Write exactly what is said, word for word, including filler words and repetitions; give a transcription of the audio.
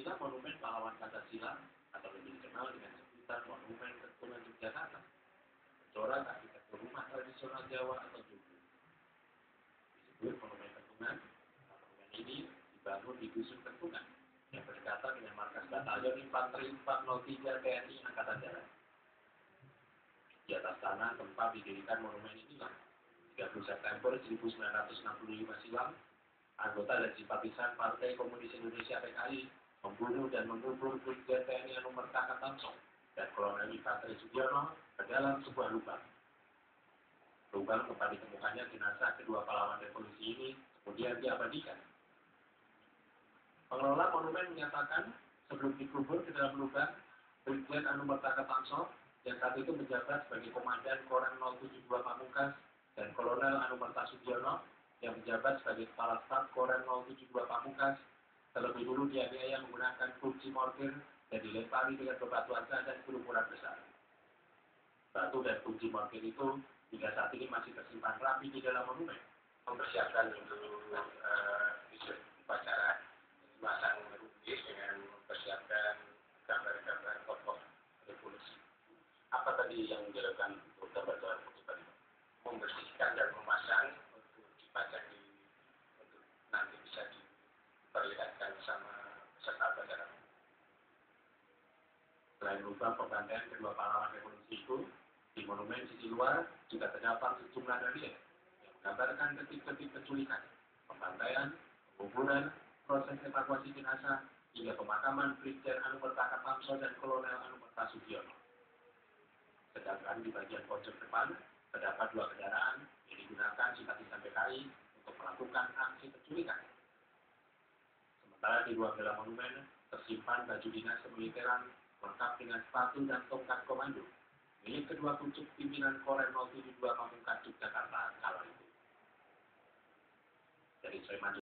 inilah monumen pahlawan Pancasila atau lebih dikenal dengan sebutan Monumen Kentungan Yogyakarta. Corak arsitektur rumah tradisional Jawa atau Tugu. Disebut Monumen Kentungan, monumen ini dibangun di Dusun Kentungan yang berdekatan dengan markas Batalion Infanteri empat nol tiga T N I Angkatan Darat. Di atas tanah tempat didirikan monumen inilah, tiga puluh September seribu sembilan ratus enam puluh lima silam, anggota dan simpatisan Partai Komunis Indonesia P K I membunuh dan mengubur Brigjen T N I Anumerta Tamso dan Kolonel Infanteri Sugiono ke dalam sebuah lubang. Lubang tempat ditemukannya jenazah kedua pahlawan revolusi ini kemudian diabadikan. Pengelola monumen menyatakan sebelum dikubur ke dalam lubang, Brigjen Anumerta Tamso yang saat itu menjabat sebagai Komandan Korem nol tujuh dua Pamungkas dan Kolonel Anumerta Sugiono yang menjabat sebagai Kepala Staf Korem nol tujuh dua Pamungkas terlebih dulu dianiaya menggunakan kunci mortir dan dilempari dengan bebatuan dan kerumunan besar. Batu dan kunci mortir itu hingga saat ini masih tersimpan rapi di dalam monumen. Mempersiapkan untuk uh, upacara pasang rubis dengan mempersiapkan gambar-gambar tokoh revolusi. Apa tadi yang dilakukan untuk gambar-gambar foto tadi? Membersihkan dan memasang untuk dipajang di untuk nanti bisa diperlihatkan sama peserta upacara. Selain lubang pembantaian kedua pahlawan revolusi itu, di monumen sisi luar juga terdapat sejumlah relief yang menggambarkan detik-detik penculikan, pembantaian, penguburan, proses evakuasi jenazah, hingga pemakaman Brigjen Anumerta Tamso dan Kolonel Anumerta Sugiono. Sedangkan di bagian pojok depan terdapat dua kendaraan yang digunakan simpatisan P K I untuk melakukan aksi penculikan. Sementara di ruang dalam monumen tersimpan baju dinas kemiliteran lengkap dengan sepatu dan tongkat komando milik kedua pucuk pimpinan Korem nol tujuh dua Pamungkas Yogyakarta kala itu. Dari Sleman